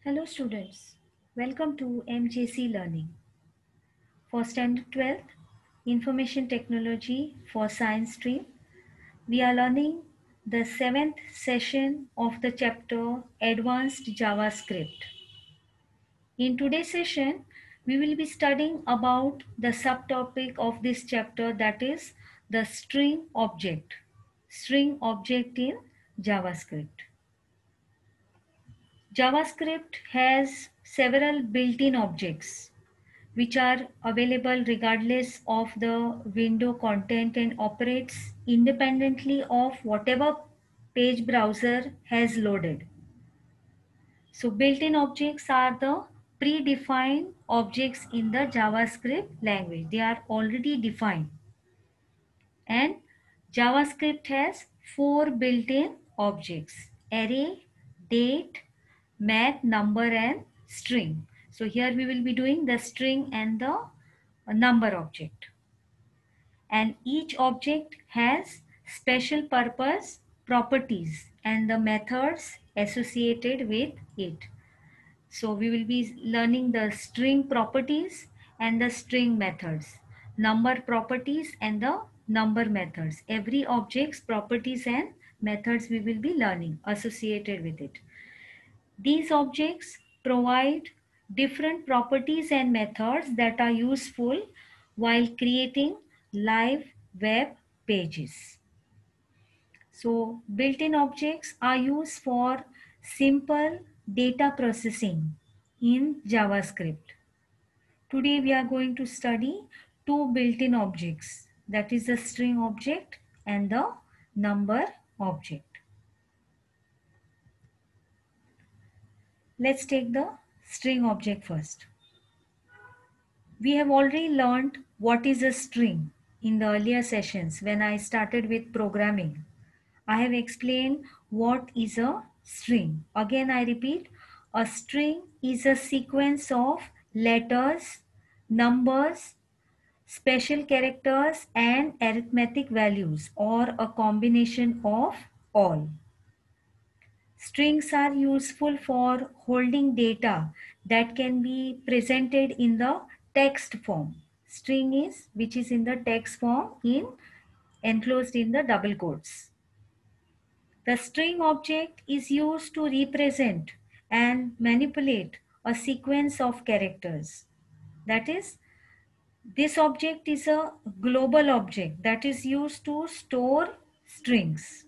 Hello students, welcome to MJC Learning. For Standard 12th, Information Technology for Science stream, we are learning the 7th session of the chapter Advanced JavaScript. In today's session, we will be studying about the subtopic of this chapter, that is the string object in JavaScript. JavaScript has several built-in objects which are available regardless of the window content and operates independently of whatever page browser has loaded. So built-in objects are the predefined objects in the JavaScript language. They are already defined. And JavaScript has 4 built-in objects: array, date, math, number and string. So here we will be doing the string and the number object. And each object has special purpose properties and the methods associated with it. So we will be learning the string properties and the string methods, number properties and the number methods. Every object's properties and methods we will be learning associated with it. These objects provide different properties and methods that are useful while creating live web pages. So built-in objects are used for simple data processing in JavaScript. Today we are going to study two built-in objects, that is the string object and the number object. Let's take the string object first. We have already learned what is a string in the earlier sessions when I started with programming. I have explained what is a string. Again, I repeat, a string is a sequence of letters, numbers, special characters and arithmetic values, or a combination of all. Strings are useful for holding data that can be presented in the text form. String is which is in the text form enclosed in the double quotes. The string object is used to represent and manipulate a sequence of characters. That is, this object is a global object that is used to store strings.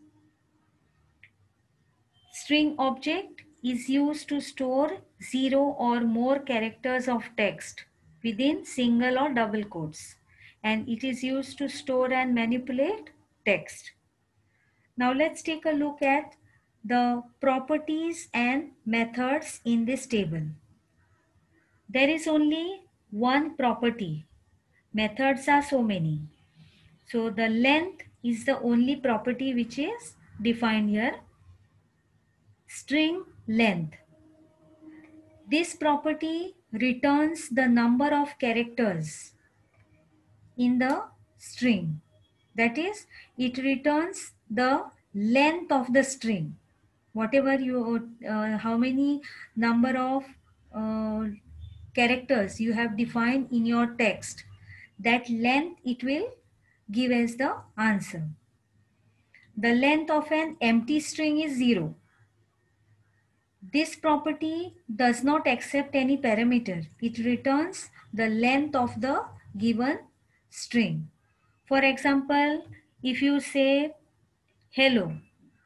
String object is used to store 0 or more characters of text within single or double quotes, and it is used to store and manipulate text. Now let's take a look at the properties and methods in this table. There is only one property. Methods are so many. So the length is the only property which is defined here. String length. This property returns the number of characters in the string. That is, it returns the length of the string. Whatever you, how many number of characters you have defined in your text, that length it will give as the answer. The length of an empty string is 0. This property does not accept any parameter. It returns the length of the given string. For example, if you say hello,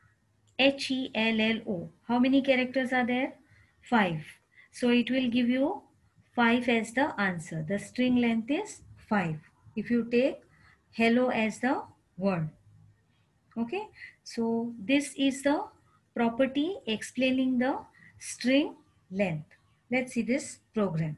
HELLO, how many characters are there? 5. So it will give you 5 as the answer. The string length is 5. If you take hello as the word. Okay, so this is the property explaining the string length. Let's see this program.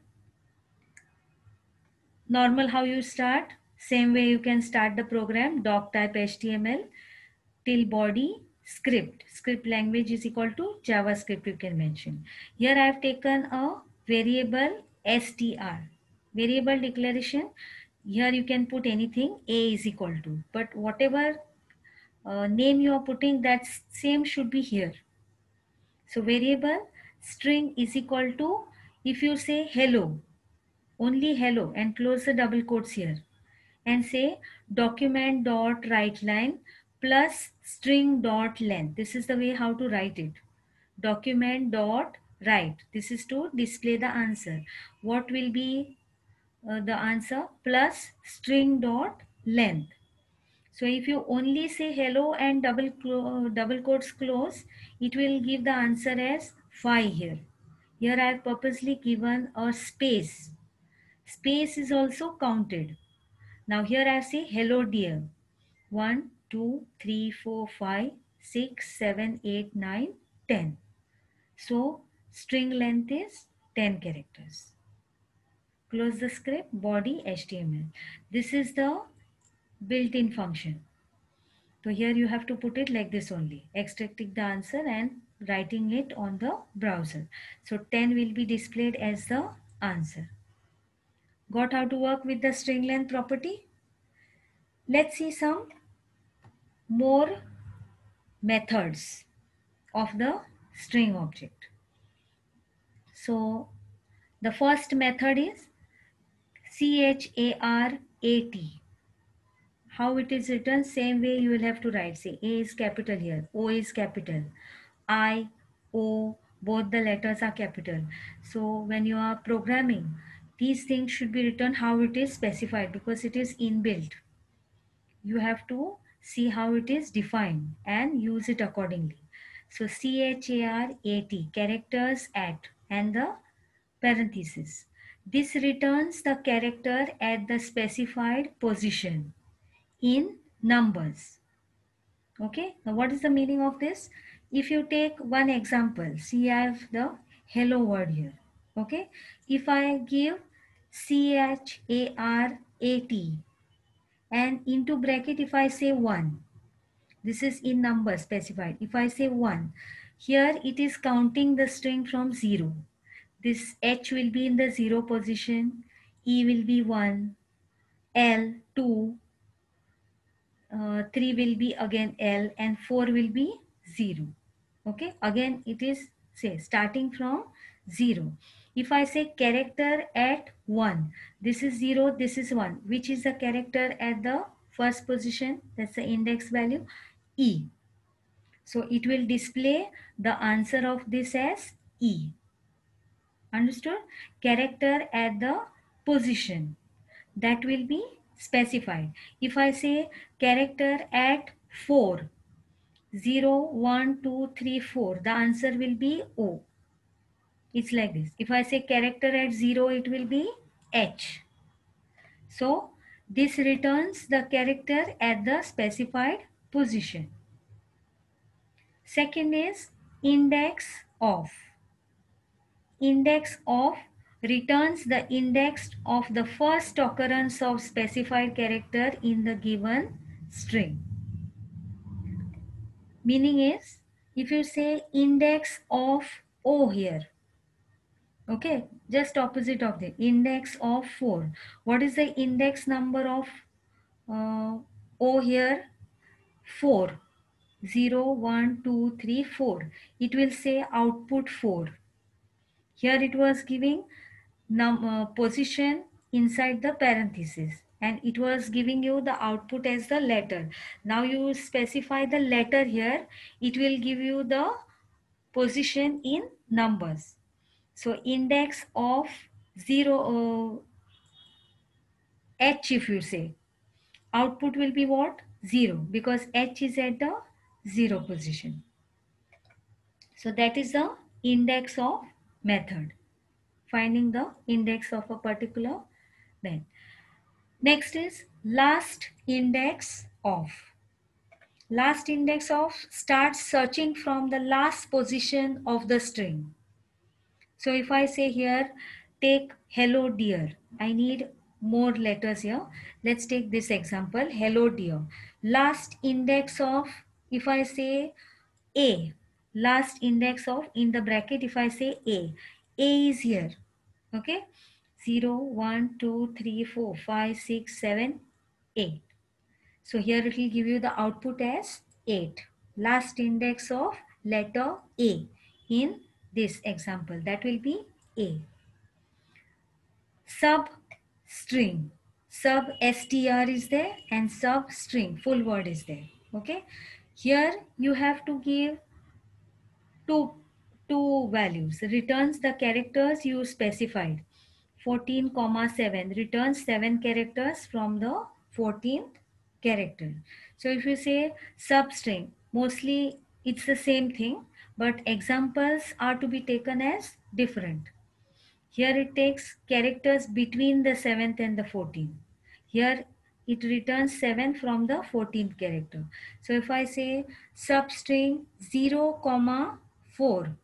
Normal how you start, same way you can start the program. Doc type HTML till body script. Script language is equal to JavaScript you can mention. Here I have taken a variable str. Variable declaration. Here you can put anything, a is equal to, but whatever name you are putting, that same should be here. So variable string is equal to, if you say hello, only hello, and close the double quotes here, and say document dot write line plus string dot length. This is the way how to write it. Document dot write. This is to display the answer. What will be the answer? Plus string dot length. So if you only say hello and double quotes close, it will give the answer as 5 here. Here I have purposely given a space. Space is also counted. Now here I say hello dear. 1, 2, 3, 4, 5, 6, 7, 8, 9, 10. So string length is 10 characters. Close the script, body HTML. This is the built-in function. So here you have to put it like this only, extracting the answer and writing it on the browser. So 10 will be displayed as the answer. Got how to work with the string length property? Let's see some more methods of the string object. So the first method is CHARAT. How it is written, same way you will have to write. Say A is capital here, O is capital, I, O, both the letters are capital. So when you are programming, these things should be written how it is specified, because it is inbuilt. You have to see how it is defined and use it accordingly. So CHARAT, characters at, and the parenthesis. This returns the character at the specified position in numbers. Okay, now what is the meaning of this? If you take one example, see I have the hello word here. Okay, if I give CHARAT and into bracket if I say 1, this is in number specified. If I say 1, here it is counting the string from 0. This H will be in the 0 position, E will be 1, L 2, 3 will be again L, and 4 will be 0. Okay, again it is say starting from 0. If I say character at 1, this is 0, this is 1. Which is the character at the first position? That's the index value, E. So it will display the answer of this as E. Understood? Character at the position, that will be specified. If I say character at 4, 0, 1, 2, 3, 4, the answer will be O. It's like this. If I say character at 0, it will be H. So this returns the character at the specified position. Second is index of. Index of returns the index of the first occurrence of specified character in the given string. Meaning is, if you say index of O here, okay, just opposite of the index of 4. What is the index number of O here? 4. 0, 1, 2, 3, 4. It will say output 4. Here it was giving position inside the parenthesis, and it was giving you the output as the letter. Now you specify the letter here, it will give you the position in numbers. So index of 0, H, if you say, output will be what? 0, because H is at the 0 position. So that is the index of method, finding the index of a particular then. Next is last index of. Last index of starts searching from the last position of the string. So if I say here, take hello dear, I need more letters here. Let's take this example, hello dear. Last index of, if I say A, last index of, in the bracket, if I say A is here. Okay, 0, 1, 2, 3, 4, 5, 6, 7, 8. So here it will give you the output as 8. Last index of letter A in this example, that will be A. Sub string, sub str is there and sub string full word is there. Okay, here you have to give two values. Returns the characters you specified. 14 comma 7 returns 7 characters from the 14th character. So if you say substring, mostly it's the same thing, but examples are to be taken as different. Here it takes characters between the 7th and the 14th. Here it returns 7 from the 14th character. So if I say substring 0 comma 4,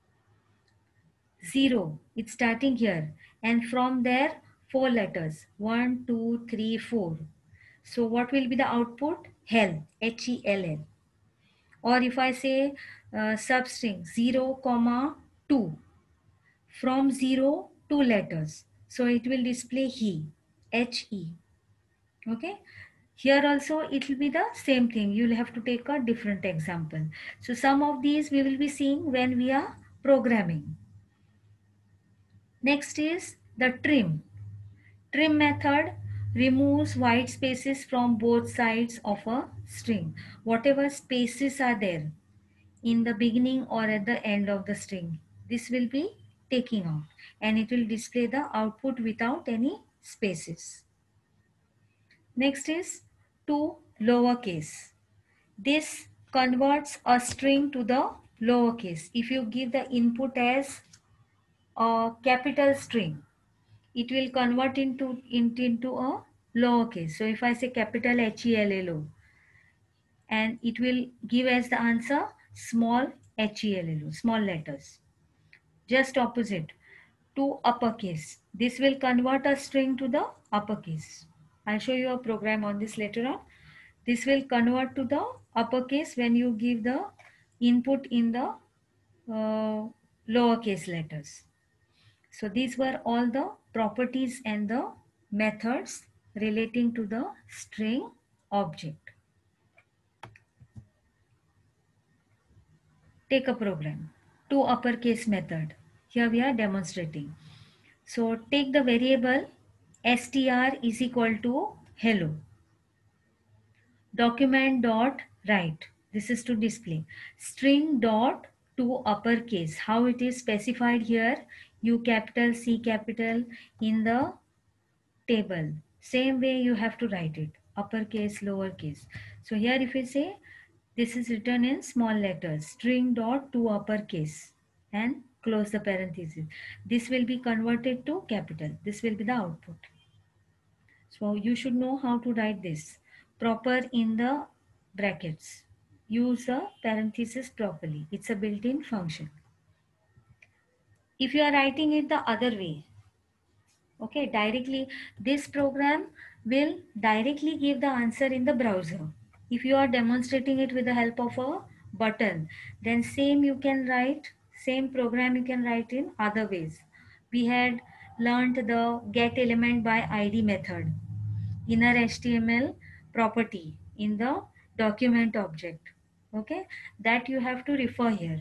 0, it's starting here, and from there 4 letters 1 2 3 4. So what will be the output? Hell, HELL. Or if I say substring 0 comma 2, from 0 2 letters, so it will display he, HE. Okay, here also it will be the same thing. You'll have to take a different example. So some of these we will be seeing when we are programming. Next is the trim. Trim method removes white spaces from both sides of a string. Whatever spaces are there in the beginning or at the end of the string, this will be taking out and it will display the output without any spaces. Next is to lowercase. This converts a string to the lowercase. If you give the input as a capital string, it will convert into a lowercase. So if I say capital HELLO, and it will give as the answer small HELLO, small letters. Just opposite to uppercase. This will convert a string to the uppercase. I'll show you a program on this later on. This will convert to the uppercase when you give the input in the lowercase letters. So these were all the properties and the methods relating to the string object. Take a program. To uppercase method. Here we are demonstrating. So take the variable str is equal to hello. Document dot write. This is to display. String dot to uppercase. How it is specified here. U capital, C capital in the table. Same way you have to write it. Uppercase, lowercase. So here if you say this is written in small letters. String dot to uppercase and close the parenthesis. This will be converted to capital. This will be the output. So you should know how to write this proper in the brackets. Use the parenthesis properly. It's a built-in function. If you are writing it the other way, okay, directly, this program will directly give the answer in the browser. If you are demonstrating it with the help of a button, then same you can write, same program you can write in other ways. We had learned the get element by ID method, inner HTML property in the document object. Okay, that you have to refer here.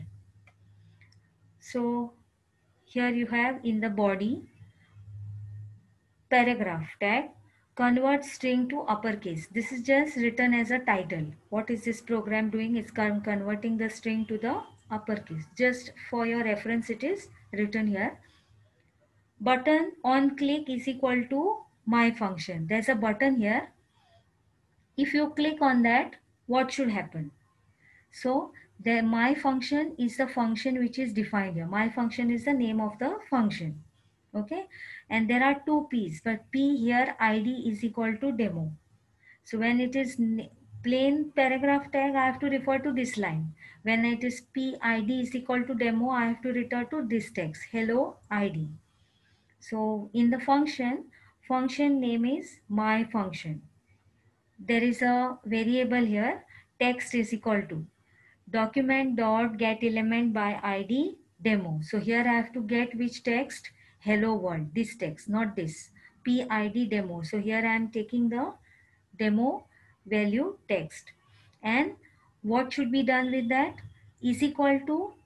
So here you have in the body paragraph tag convert string to uppercase. This is just written as a title. What is this program doing? It's converting the string to the uppercase. Just for your reference, it is written here. Button on click is equal to my function. There's a button here. If you click on that, what should happen? So the my function is the function which is defined here. My function is the name of the function. Okay, and there are two p's, but p here id is equal to demo. So when it is plain paragraph tag, I have to refer to this line. When it is p id is equal to demo, I have to return to this text, hello id. So in the function name is my function. There is a variable here, text is equal to document dot get element by id demo. So here I have to get which text? Hello world, this text, not this, pid demo. So here I am taking the demo value text, and what should be done with that? Is equal to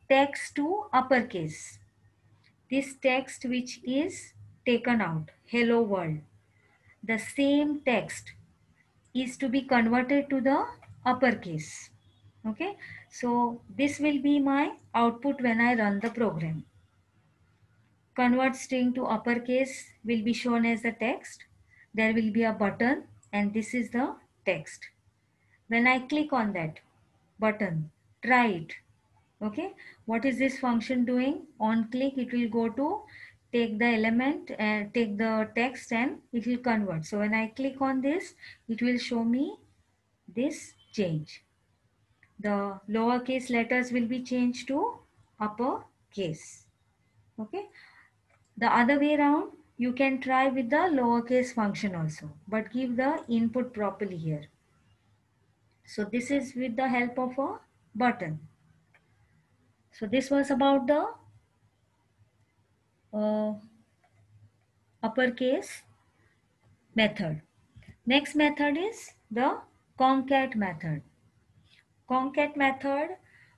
text to uppercase. This text which is taken out, hello world, the same text is to be converted to the uppercase. Okay, so this will be my output when I run the program. Convert string to uppercase will be shown as the text. There will be a button and this is the text. When I click on that button, try it. Okay, what is this function doing? On click it will go to take the element and take the text and it will convert. So when I click on this, it will show me this change. The lowercase letters will be changed to uppercase. Okay, the other way around you can try with the lowercase function also, but give the input properly here. So this is with the help of a button. So this was about the uh, uppercase method. Next method is the concat method. Concat method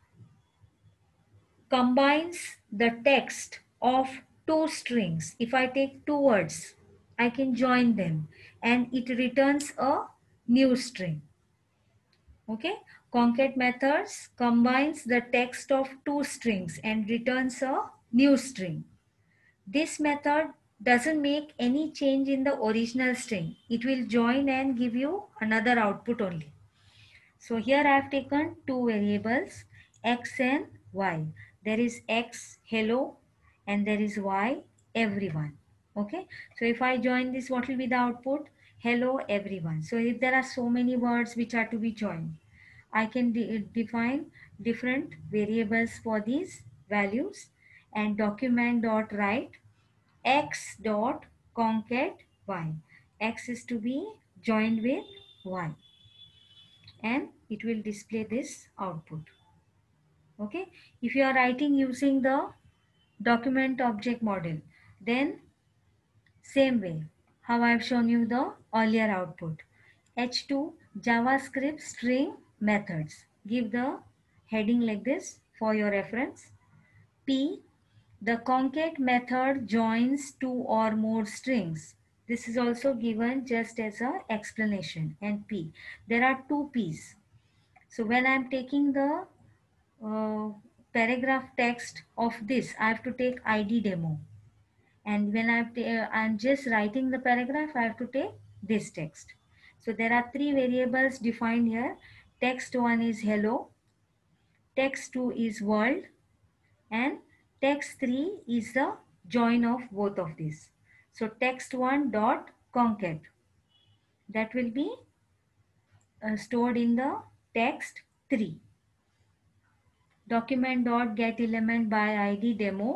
combines the text of two strings. If I take two words, I can join them and it returns a new string. Okay, concat methods combines the text of two strings and returns a new string. This method doesn't make any change in the original string. It will join and give you another output only. So here I have taken two variables, x and y. There is x, hello, and there is y, everyone. Okay. So if I join this, what will be the output? Hello, everyone. So if there are so many words which are to be joined, I can define different variables for these values and document dot write x dot concat y. X is to be joined with y and it will display this output. Okay, if you are writing using the document object model, then same way how I have shown you the earlier output. H2 JavaScript string methods. Give the heading like this for your reference. P, the concat method joins two or more strings. This is also given just as an explanation. And P, there are two P's. So when I'm taking the paragraph text of this, I have to take ID demo. And when I'm just writing the paragraph, I have to take this text. So there are three variables defined here. Text 1 is hello, text 2 is world, and text 3 is the join of both of these. So text 1 dot concat, that will be stored in the text 3. Document dot get element by id demo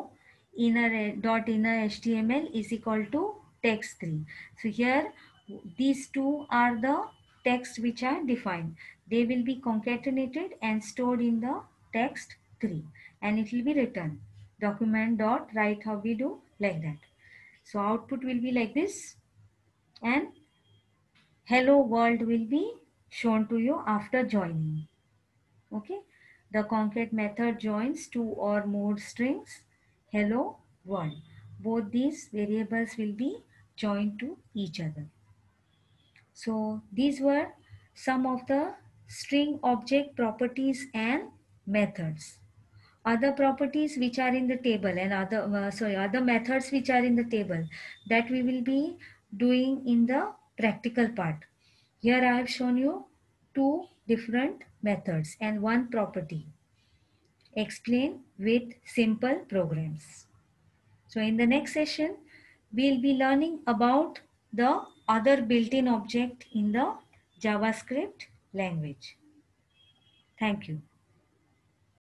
inner html is equal to text 3. So here these two are the text which are defined. They will be concatenated and stored in the text 3 and it will be written document dot write how we do like that. So output will be like this and hello world will be shown to you after joining. Okay, the concat method joins two or more strings, hello, world. Both these variables will be joined to each other. So these were some of the string object properties and methods. Other properties which are in the table and other methods which are in the table, that we will be doing in the practical part. Here I have shown you two different methods and one property. Explain with simple programs. So in the next session, we'll be learning about the other built-in object in the JavaScript language. Thank you.